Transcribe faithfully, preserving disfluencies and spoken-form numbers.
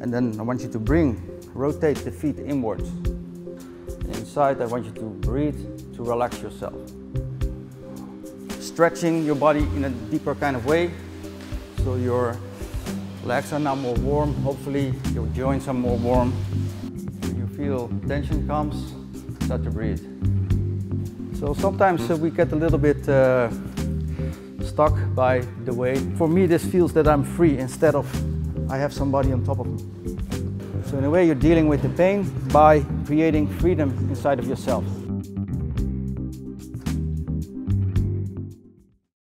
And then I want you to bring, rotate the feet inwards. Inside, I want you to breathe, to relax yourself. Stretching your body in a deeper kind of way, so your legs are now more warm. Hopefully your joints are more warm. When you feel tension comes, start to breathe. So sometimes uh, we get a little bit uh, stuck by the weight. For me, this feels that I'm free instead of I have somebody on top of me. So in a way, you're dealing with the pain by creating freedom inside of yourself.